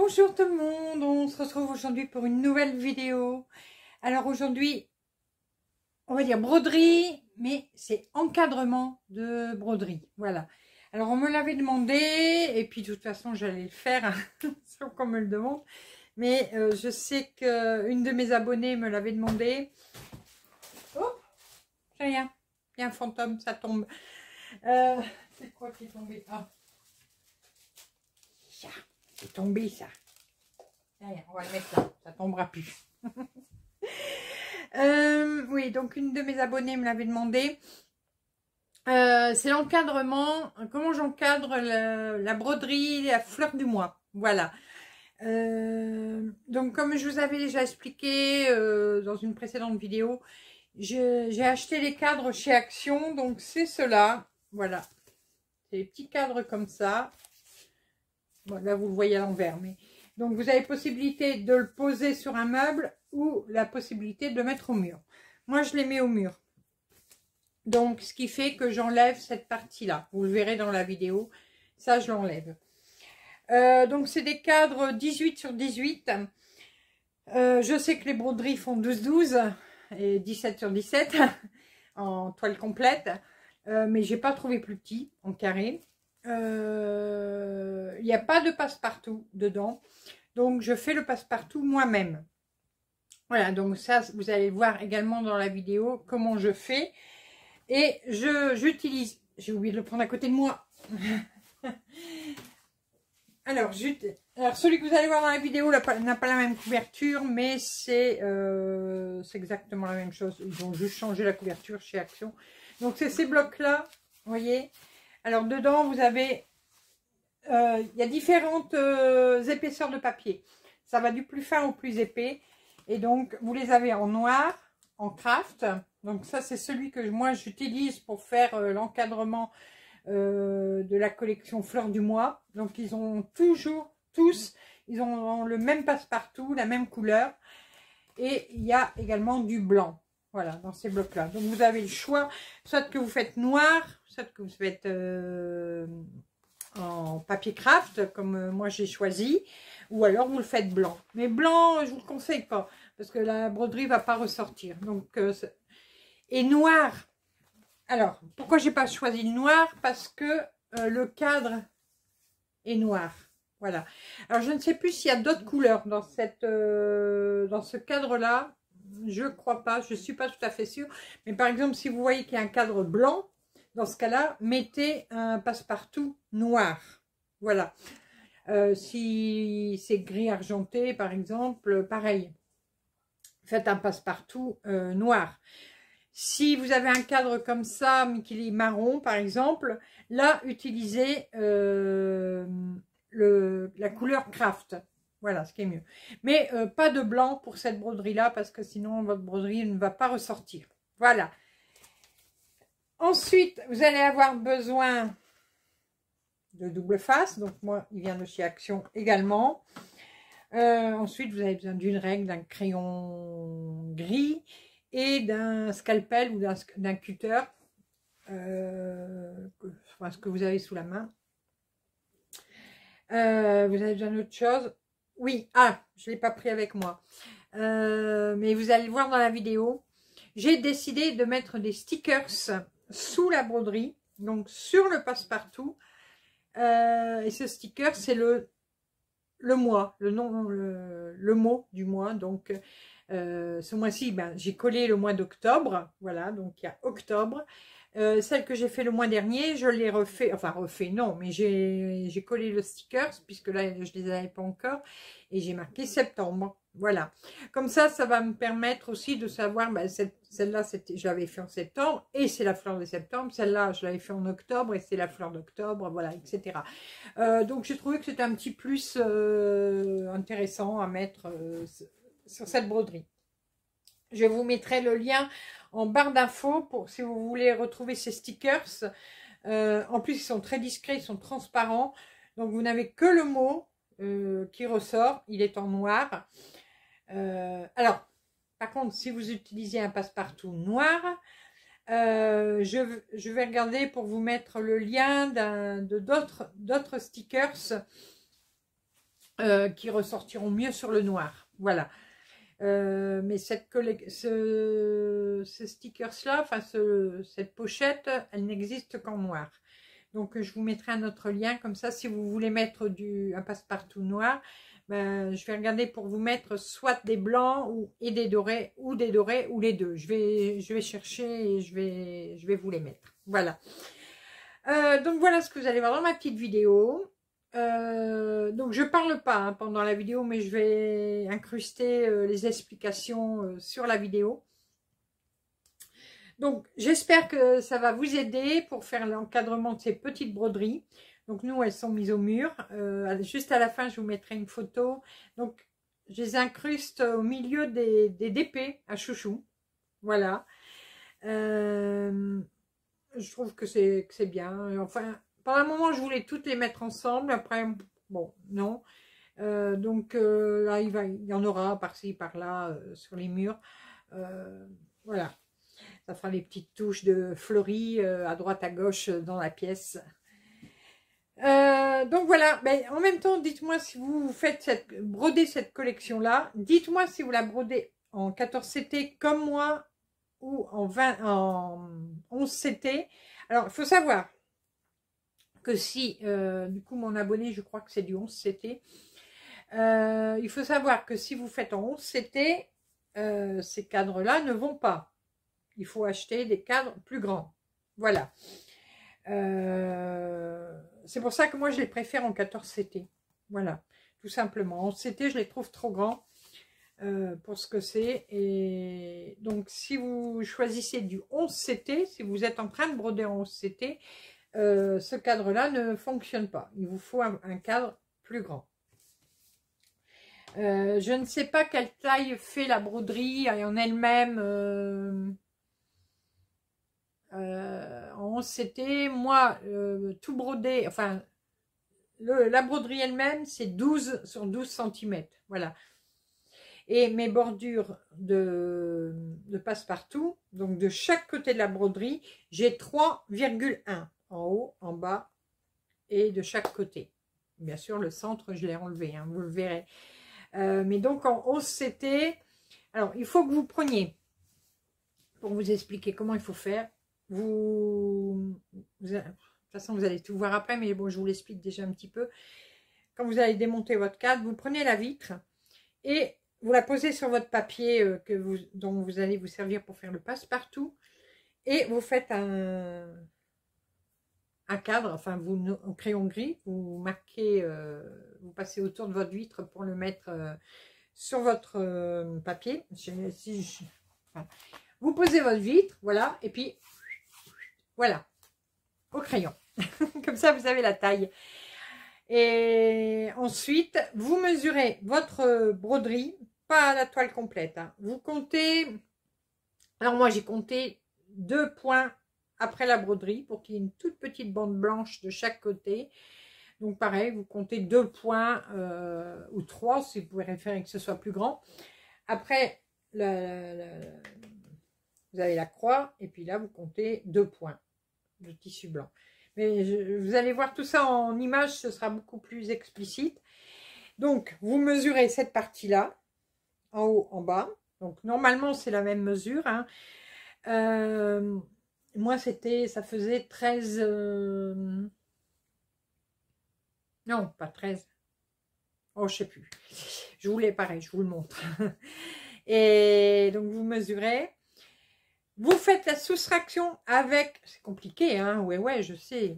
Bonjour tout le monde, on se retrouve aujourd'hui pour une nouvelle vidéo. Alors aujourd'hui, on va dire broderie, mais c'est encadrement de broderie, voilà. Alors on me l'avait demandé, et puis de toute façon j'allais le faire, sans qu'on me le demande. Mais je sais qu'une de mes abonnées me l'avait demandé. Oh, rien, il y a un fantôme, ça tombe. C'est quoi qui est tombé? Ah, ça, c'est tombé ça. Allez, on va le mettre là, ça tombera plus. Oui, donc une de mes abonnées me l'avait demandé. C'est l'encadrement, comment j'encadre la broderie, la fleur du mois. Voilà. Donc comme je vous avais déjà expliqué dans une précédente vidéo, j'ai acheté les cadres chez Action. Donc c'est cela. Voilà. C'est des petits cadres comme ça. Bon, là vous le voyez à l'envers, mais... Donc, vous avez possibilité de le poser sur un meuble ou la possibilité de le mettre au mur. Moi, je les mets au mur. Donc, ce qui fait que j'enlève cette partie-là. Vous le verrez dans la vidéo. Ça, je l'enlève. Donc, c'est des cadres 18 sur 18. Je sais que les broderies font 12-12 et 17 sur 17 en toile complète. Mais j'ai pas trouvé plus petit en carré. Il n'y a pas de passe-partout dedans. Donc, je fais le passe-partout moi-même. Voilà, donc ça, vous allez voir également dans la vidéo comment je fais. Et j'utilise... J'ai oublié de le prendre à côté de moi. Alors, celui que vous allez voir dans la vidéo n'a pas la même couverture, mais c'est exactement la même chose. Ils ont juste changé la couverture chez Action. Donc, c'est ces blocs-là, vous voyez. Alors, dedans, vous avez... il y a différentes épaisseurs de papier. Ça va du plus fin au plus épais. Et donc, vous les avez en noir, en craft. Donc, ça, c'est celui que moi, j'utilise pour faire l'encadrement de la collection Fleurs du Mois. Donc, ils ont toujours, tous, ils ont le même passe-partout, la même couleur. Et il y a également du blanc. Voilà, dans ces blocs-là. Donc, vous avez le choix, soit que vous faites noir, soit que vous faites... en papier craft comme moi j'ai choisi, ou alors vous le faites blanc, mais blanc je vous le conseille pas parce que la broderie va pas ressortir. Donc et noir, alors pourquoi j'ai pas choisi le noir? Parce que le cadre est noir. Voilà, alors je ne sais plus s'il y a d'autres couleurs dans cette dans ce cadre là, je crois pas, je suis pas tout à fait sûre, mais par exemple si vous voyez qu'il y a un cadre blanc, dans ce cas-là, mettez un passe-partout noir. Voilà. Si c'est gris argenté, par exemple, pareil. Faites un passe-partout noir. Si vous avez un cadre comme ça, mais qu'il est marron, par exemple, là, utilisez la couleur craft. Voilà, ce qui est mieux. Mais pas de blanc pour cette broderie-là, parce que sinon, votre broderie ne va pas ressortir. Voilà. Ensuite, vous allez avoir besoin de double face. Donc, moi, il vient de chez Action également. Ensuite, vous avez besoin d'une règle, d'un crayon gris et d'un scalpel ou d'un cutter. Ce que vous avez sous la main. Vous avez besoin d'autre chose. Oui, je ne l'ai pas pris avec moi. Mais vous allez le voir dans la vidéo. J'ai décidé de mettre des stickers sous la broderie, donc sur le passe-partout, et ce sticker c'est le mois, le mot du mois. Donc ce mois-ci, j'ai collé le mois d'octobre, voilà, donc il y a octobre. Celle que j'ai fait le mois dernier, je l'ai refait, enfin refait non, mais j'ai collé le sticker puisque là je les avais pas encore, et j'ai marqué septembre. Voilà, comme ça va me permettre aussi de savoir, celle-là, je l'avais fait en septembre, et c'est la fleur de septembre. Celle-là, je l'avais fait en octobre, et c'est la fleur d'octobre, voilà, etc. Donc, j'ai trouvé que c'était un petit plus intéressant à mettre sur cette broderie. Je vous mettrai le lien en barre d'infos pour si vous voulez retrouver ces stickers. En plus, ils sont très discrets, ils sont transparents. Donc, vous n'avez que le mot qui ressort, il est en noir. Alors, par contre, si vous utilisez un passe-partout noir, je vais regarder pour vous mettre le lien d'autres stickers qui ressortiront mieux sur le noir. Voilà. Mais ce stickers-là, enfin cette pochette, elle n'existe qu'en noir. Donc je vous mettrai un autre lien, comme ça si vous voulez mettre un passe-partout noir, ben, je vais regarder pour vous mettre soit des blancs et des dorés, ou les deux. Je vais chercher et je vais vous les mettre. Voilà. Donc voilà ce que vous allez voir dans ma petite vidéo. Donc je parle pas hein, pendant la vidéo, mais je vais incruster les explications sur la vidéo. Donc j'espère que ça va vous aider pour faire l'encadrement de ces petites broderies. Donc nous elles sont mises au mur. Juste à la fin je vous mettrai une photo. Donc je les incruste au milieu des DP à chouchou. Voilà. Je trouve que c'est bien. Enfin, pendant un moment, je voulais toutes les mettre ensemble. Après, bon, non. Donc là, il y en aura par-ci, par-là, sur les murs. Voilà. Ça fera les petites touches de fleuris à droite, à gauche dans la pièce. Donc voilà. Mais en même temps, dites-moi si vous faites broder cette collection-là. Dites-moi si vous la brodez en 14 CT comme moi, ou en 11 CT. Alors, il faut savoir que si, du coup, mon abonné, je crois que c'est du 11 CT. Il faut savoir que si vous faites en 11 CT, ces cadres-là ne vont pas. Il faut acheter des cadres plus grands. Voilà. C'est pour ça que moi, je les préfère en 14 CT. Voilà, tout simplement. En 11 CT, je les trouve trop grands. Pour ce que c'est. Et donc si vous choisissez du 11 CT, si vous êtes en train de broder en 11 CT, ce cadre là ne fonctionne pas. Il vous faut un cadre plus grand. Je ne sais pas quelle taille fait la broderie en elle-même. En 11 CT, moi tout brodé, enfin la broderie elle-même c'est 12 sur 12 cm. Voilà. Et mes bordures de passe-partout, donc de chaque côté de la broderie, j'ai 3,1 en haut, en bas et de chaque côté. Bien sûr, le centre, je l'ai enlevé, hein, vous le verrez. Mais donc en 11 CT, alors il faut que vous preniez, pour vous expliquer comment il faut faire, de toute façon vous allez tout voir après, mais bon, je vous l'explique déjà un petit peu. Quand vous allez démonter votre cadre, vous prenez la vitre et vous la posez sur votre papier dont vous allez vous servir pour faire le passe-partout. Et vous faites un cadre, enfin au crayon gris, vous marquez, vous passez autour de votre vitre pour le mettre sur votre papier. Vous posez votre vitre, voilà, et puis voilà, au crayon. Comme ça, vous avez la taille. Et ensuite, vous mesurez votre broderie, pas la toile complète. Hein. Vous comptez, alors moi j'ai compté 2 points après la broderie pour qu'il y ait une toute petite bande blanche de chaque côté. Donc pareil, vous comptez 2 points ou 3 si vous préférez que ce soit plus grand. Après, vous avez la croix et puis là vous comptez 2 points de tissu blanc. Mais vous allez voir tout ça en image, ce sera beaucoup plus explicite. Donc, vous mesurez cette partie-là, en haut, en bas. Donc, normalement, c'est la même mesure. Hein. Moi, ça faisait 13... Non, pas 13. Oh, je sais plus. Je vous l'ai pareil, je vous le montre. Et donc, vous mesurez. Vous faites la soustraction avec, c'est compliqué, hein, ouais, je sais,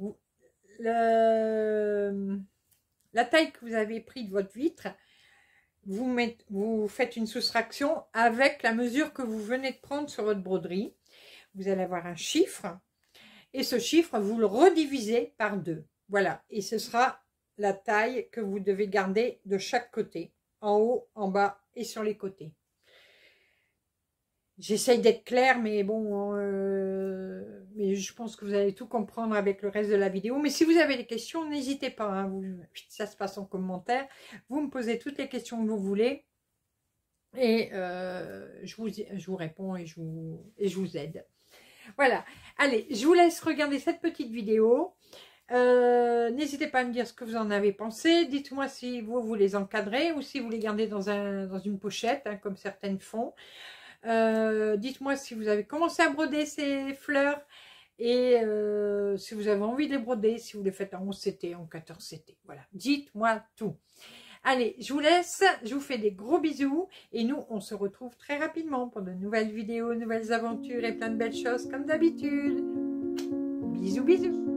la taille que vous avez pris de votre vitre, vous faites une soustraction avec la mesure que vous venez de prendre sur votre broderie. Vous allez avoir un chiffre, et ce chiffre, vous le redivisez par 2. Voilà, et ce sera la taille que vous devez garder de chaque côté, en haut, en bas et sur les côtés. J'essaye d'être claire, mais bon, mais je pense que vous allez tout comprendre avec le reste de la vidéo. Mais si vous avez des questions, n'hésitez pas. Hein, ça se passe en commentaire. Vous me posez toutes les questions que vous voulez. Et je vous réponds et je vous aide. Voilà. Allez, je vous laisse regarder cette petite vidéo. N'hésitez pas à me dire ce que vous en avez pensé. Dites-moi si vous les encadrez ou si vous les gardez dans une pochette, hein, comme certaines font. Dites-moi si vous avez commencé à broder ces fleurs et si vous avez envie de les broder, si vous les faites en 11 CT, en 14 CT. Voilà, dites-moi tout. Allez, je vous laisse, je vous fais des gros bisous et nous, on se retrouve très rapidement pour de nouvelles vidéos, nouvelles aventures et plein de belles choses comme d'habitude. Bisous, bisous.